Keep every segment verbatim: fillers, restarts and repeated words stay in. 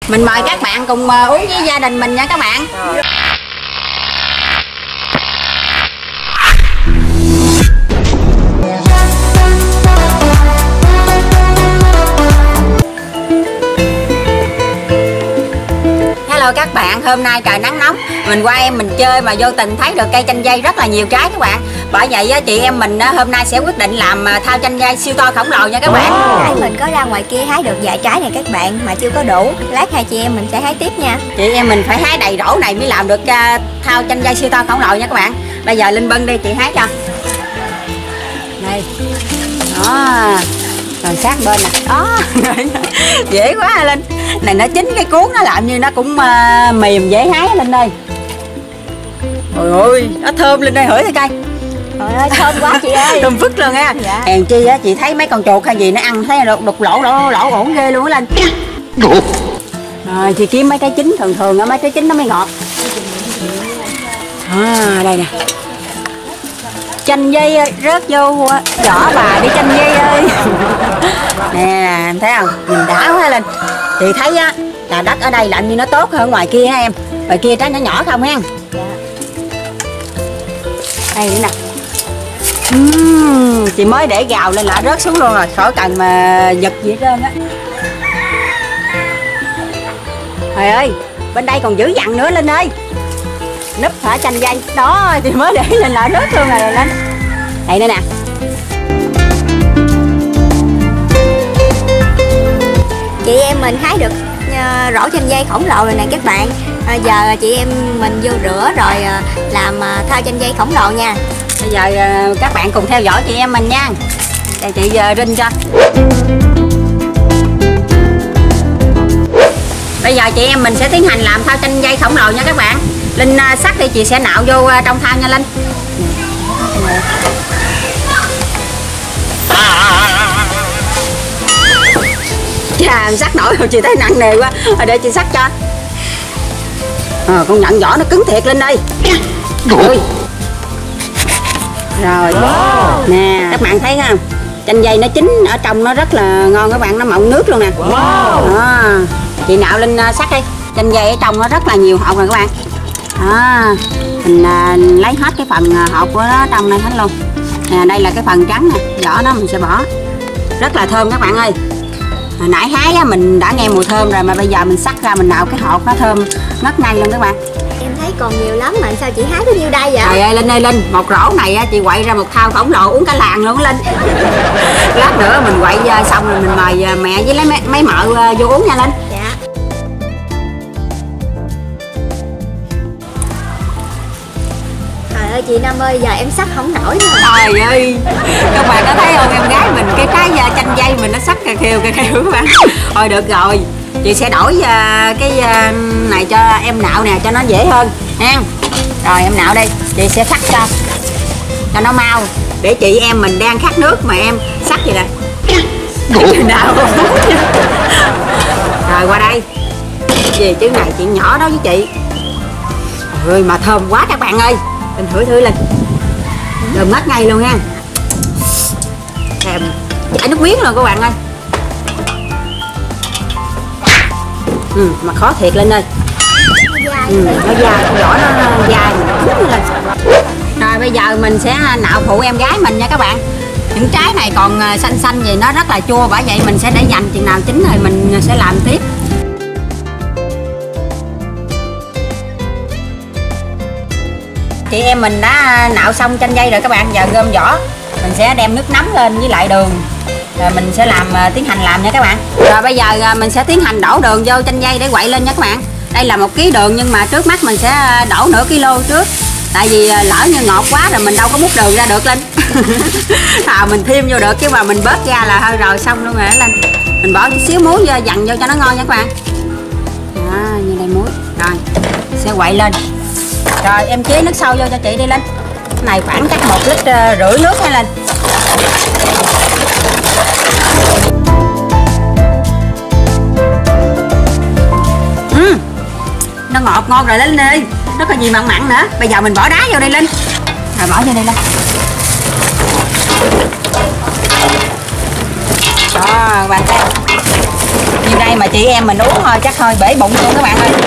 Mình mời các bạn cùng uống với gia đình mình nha các bạn. Hello các bạn, hôm nay trời nắng nóng, mình qua em mình chơi mà vô tình thấy được cây chanh dây rất là nhiều trái các bạn. Bởi vậy chị em mình hôm nay sẽ quyết định làm thao chanh dây siêu to khổng lồ nha các bạn. Nãy mình có ra ngoài kia hái được vài trái này các bạn mà chưa có đủ. Lát hai chị em mình sẽ hái tiếp nha. Chị em mình phải hái đầy rổ này mới làm được thao chanh dây siêu to khổng lồ nha các bạn. Bây giờ Linh bưng đi chị hái cho. Đây. Đó. Rồi sát bên nè. Đó. Dễ quá ha Linh. Này nó chín cái cuốn nó làm như nó cũng uh, mềm dễ hái Linh ơi. Ôi ôi, nó thơm Linh ơi, hửi thử coi. Trời ơi, thơm quá chị ơi. Thơm phức luôn nha. Dạ. Hèn chi á, chị thấy mấy con chuột hay gì nó ăn thấy đục, đục lỗ lỗ lỗ ổn ghê luôn á Linh. Rồi chị kiếm mấy cái chín, thường thường á mấy cái chín nó mới ngọt. À, đây nè. Chanh dây rớt vô vỏ bà đi chanh dây ơi. Nè em thấy không, nhìn đã quá Linh. Chị thấy á là đất ở đây lạnh như nó tốt hơn ngoài kia ha em. Ngoài kia trái nhỏ nhỏ không ha. Đây nữa nè. uhm, Chị mới để gào lên là rớt xuống luôn rồi, khỏi cần mà giật gì hết trơn á. Trời ơi, bên đây còn dữ dằn nữa Linh ơi. Núp hả chanh dây. Đó, thì mới để lên là rớt luôn rồi Linh. Đây nữa nè. Chị em mình hái được uh, rổ chanh dây khổng lồ rồi nè các bạn. À, giờ chị em mình vô rửa rồi uh, làm uh, thao chanh dây khổng lồ nha. Bây giờ uh, các bạn cùng theo dõi chị em mình nha. Đây chị uh, rinh cho. Bây giờ chị em mình sẽ tiến hành làm thao chanh dây khổng lồ nha các bạn. Linh uh, sắc đi chị sẽ nạo vô uh, trong thao nha Linh. Chà, sắc nổi rồi chị thấy nặng nề quá. Rồi để chị sắc cho. À, con nhận vỏ nó cứng thiệt lên đây. Ui. Rồi wow. Nè các bạn thấy không, chanh dây nó chín ở trong nó rất là ngon các bạn, nó mọng nước luôn nè. Wow. Đó. Chị nạo lên sắc đi, chanh dây ở trong nó rất là nhiều hột rồi các bạn. Đó. Mình uh, lấy hết cái phần hột của nó trong này hết luôn. Nè đây là cái phần trắng nè, vỏ nó mình sẽ bỏ. Rất là thơm các bạn ơi. Hồi nãy hái á, mình đã nghe mùi thơm rồi mà bây giờ mình sắc ra mình nạo cái hột nó thơm ngất ngay luôn các bạn. Em thấy còn nhiều lắm mà sao chị hái có nhiêu đây vậy? Trời ơi Linh ơi Linh, một rổ này á, chị quậy ra một thao khổng lồ uống cả làng luôn Linh. Lát nữa mình quậy xong rồi mình mời mẹ với lấy mấy, mấy mợ vô uống nha Linh. Dạ. Trời ơi chị Năm ơi, giờ em sắc không nổi nữa. Trời ơi, các bạn có thấy không, em gái mình cái trái chanh dây mình nó sắc cà khều cà khều các bạn. Thôi được rồi, chị sẽ đổi cái này cho em nạo nè cho nó dễ hơn nha. Rồi em nạo đi, chị sẽ sắc cho cho nó mau, để chị em mình đang khát nước mà em sắc vậy nè. Nào. Rồi qua đây. Gì chứ này chuyện nhỏ đó với chị. Ôi mà thơm quá các bạn ơi. Mình thử thử lên. Thơm ngất ngay luôn nha. Thèm chảy nước miếng luôn các bạn ơi. Ừ, mà khó thiệt Linh ơi. Ừ, nó dai, vỏ nó dai mình cứng lên. Rồi bây giờ mình sẽ nạo phụ em gái mình nha các bạn. Những trái này còn xanh xanh gì nó rất là chua, bởi vậy mình sẽ để dành chừng nào chín rồi mình sẽ làm tiếp. Chị em mình đã nạo xong chanh dây rồi các bạn, giờ gom vỏ. Mình sẽ đem nước nóng lên với lại đường. Rồi mình sẽ làm tiến hành làm nha các bạn. Rồi bây giờ mình sẽ tiến hành đổ đường vô chanh dây để quậy lên nha các bạn. Đây là một ký đường nhưng mà trước mắt mình sẽ đổ nửa kilo trước. Tại vì lỡ như ngọt quá rồi mình đâu có múc đường ra được Linh. À, mình thêm vô được chứ mà mình bớt ra là hơi rồi xong luôn rồi Linh. Mình bỏ chút xíu muối vô, dằn vô cho nó ngon nha các bạn. Đó, như đây muối. Rồi, sẽ quậy lên. Rồi em chế nước sôi vô cho chị đi Linh. Cái này khoảng chắc một lít rưỡi nước hay Linh. uhm, Nó ngọt ngon rồi Linh ơi. Nó còn gì mặn mặn nữa. Bây giờ mình bỏ đá vô đây Linh. Rồi bỏ vô đây Linh. Đó bạn xem. Như đây mà chị em mình uống thôi chắc thôi bể bụng luôn các bạn ơi.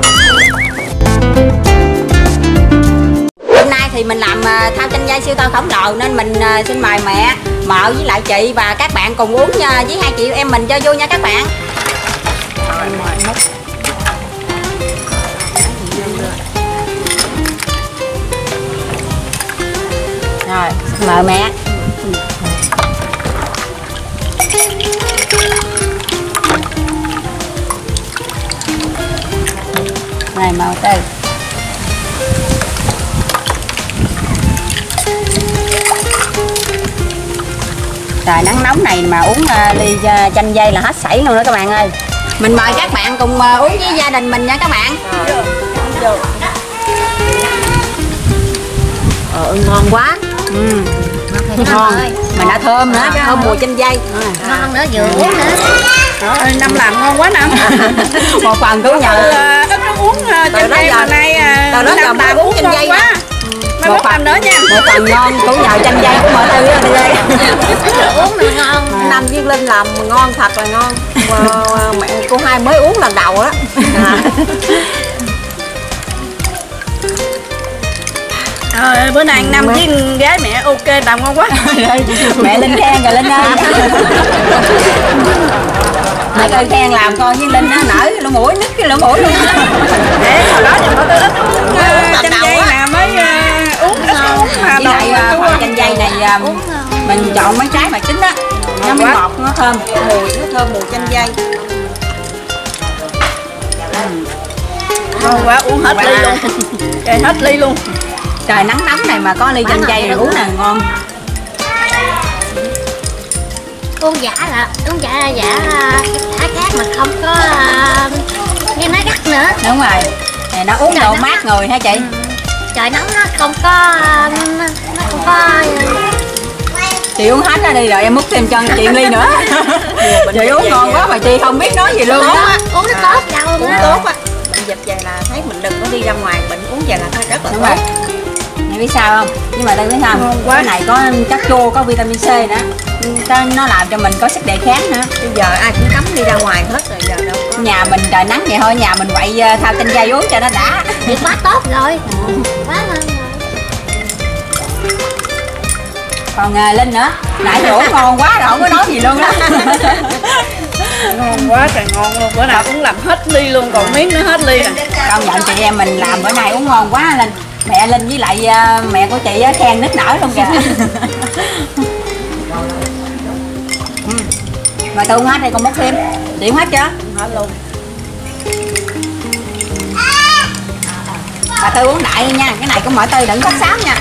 Hôm nay thì mình làm thao chanh dây siêu to khổng lồ nên mình xin mời mẹ, mợ với lại chị và các bạn cùng uống với hai chị em mình cho vui nha các bạn. Rồi, mời mẹ. Này màu tư. Trời nắng nóng này mà uống uh, ly uh, chanh dây là hết sảy luôn đó các bạn ơi. Mình mời các bạn cùng uh, uống với gia đình mình nha các bạn. Ờ, ngon quá. Ừ. Ngon. Mà đã thơm nữa, à, thơm mùi chanh dây. À. Ngon nữa, vừa uống nữa. Đó, Năm làm ngon quá Năm. Một phần cứu nhờ. Ít nó uống chanh dây mà nay từ đó giờ ba uống chanh dây quá. Mai mốt làm nữa nha. Một phần ngon cứu nhờ chanh dây của mợ Tư đó đây. Uống nữa ngon. Năm với Linh làm ngon thật là ngon. Mẹ cô hai mới uống lần đầu á. Ờ, bữa nay Năm với gái mẹ ok làm ngon quá. Mẹ Linh khen rồi Linh ơi. Mẹ ơi khen làm con với Linh nó nở lỗ mũi nứt cái lỗ mũi luôn. Để hồi đó thì mợ Tư ít uống chanh dây nè mới uống ít uống mà với lại phần chanh dây này mình chọn mấy trái mà chín á, nó mới ngọt nó thơm, Mùi nó thơm mùi chanh dây. Ngon quá, uống hết ly luôn. Trời hết ly luôn. Trời nắng nóng này mà có ly chanh dây rồi uống là ngon. Uống giả là uống giả là giả thả cát mà không có cái lá gắt nữa. Đúng rồi. Này nó uống độ mát người hả chị? Ừ. Trời nóng nó không có nó không có. Chị uống hết ra đi rồi em múc thêm cho chị ly nữa. Chị uống ngon quá mà chị không biết nói gì luôn á. Uống nó tốt đâu Uống tốt á. Bệnh dịch về là thấy mình đừng có đi ra ngoài, bệnh uống về là thấy rất là đúng tốt. Rồi. Em biết sao không? Nhưng mà tôi biết sao không? Cái này có chất chua, có vitamin C nữa. Nó làm cho mình có sức đề kháng nữa. Bây giờ ai cũng cấm đi ra ngoài hết rồi, giờ đâu có. Nhà mình trời nắng vậy thôi, nhà mình quậy thao chanh dây uống cho nó đã. Thì quá tốt rồi. Quá ngon rồi. Còn uh, Linh nữa, nãy giờ uống ngon quá rồi không có nói gì luôn đó. Ngon quá trời ngon luôn, bữa nào cũng làm hết ly luôn, còn miếng nữa hết ly rồi. Công nhận chị em mình làm bữa nay uống ngon quá Linh. Mẹ Linh với lại uh, mẹ của chị uh, khen nức nở luôn kìa. Ừ. Mà tôi uống hết đây con múc thêm. Chị uống hết chưa? Hết luôn. Bà Tư uống đại nha, cái này của mợ Tư đừng có sáo nha.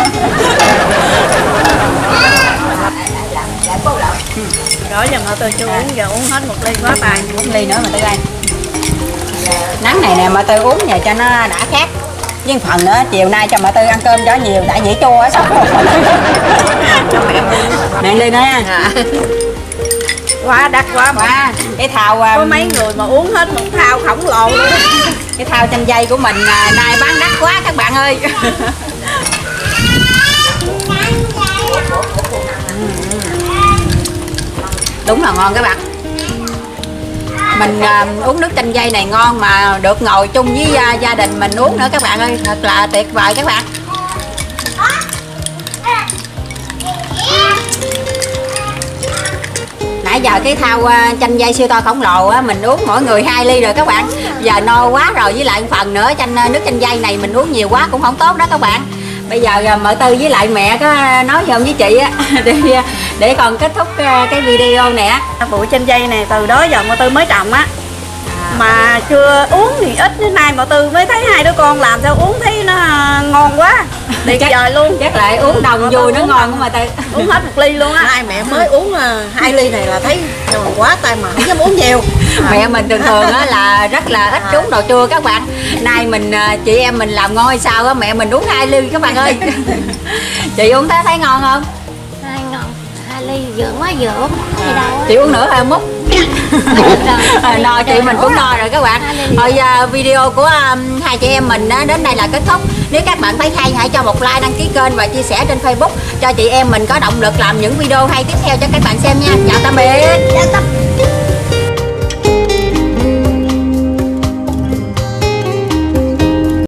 Đó giờ mợ Tư chưa uống, giờ uống hết một ly quá tài. Uống ly nữa mà Tư ơi. Nắng này nè mợ Tư uống giờ cho nó đã khác. Với phần nữa chiều nay cho mợ Tư ăn cơm cho nhiều tại dĩ chua á sao. Mẹ ly nữa nha. Quá đắt quá mà. Quá, cái thao Có mấy người mà uống hết một thao khổng lồ luôn. cái thao chanh dây của mình nay bán đắt quá các bạn ơi. Đúng là ngon các bạn. Mình uh, uống nước chanh dây này ngon mà được ngồi chung với uh, gia đình mình uống nữa các bạn ơi, thật là tuyệt vời các bạn. Nãy giờ cái thao uh, chanh dây siêu to khổng lồ á, mình uống mỗi người hai ly rồi các bạn. Giờ no quá rồi, với lại phần nữa chanh uh, nước chanh dây này mình uống nhiều quá cũng không tốt đó các bạn. Bây giờ uh, mợ Tư với lại mẹ có nói gì không với chị á để để còn kết thúc uh, cái video này á. Bụi chanh dây này từ đó giờ mợ Tư mới trồng á. Mà chưa uống thì ít, đến nay mợ Tư mới thấy hai đứa con làm sao uống thấy nó ngon quá. Tuyệt vời luôn. Chắc lại uống đồng vui nó ngon của mà Tư. Uống hết một ly luôn á. Hai mẹ mới uống uh, hai ly này là thấy ngon quá tay mà không dám uống nhiều. Mẹ mình thường thường á là rất là ít uống đồ chua các bạn. Nay mình chị em mình làm ngon hay sao á, mẹ mình uống hai ly các bạn ơi. Chị uống thấy thấy ngon không? Hai ngon. Hai ly vừa quá vừa uống gì đâu. Chị uống nữa hay múc? No chị mình cũng no rồi các bạn. Thôi uh, video của um, hai chị em mình uh, đến đây là kết thúc. Nếu các bạn thấy hay hãy cho một like, đăng ký kênh và chia sẻ trên Facebook cho chị em mình có động lực làm những video hay tiếp theo cho các bạn xem nha. Chào tạm biệt.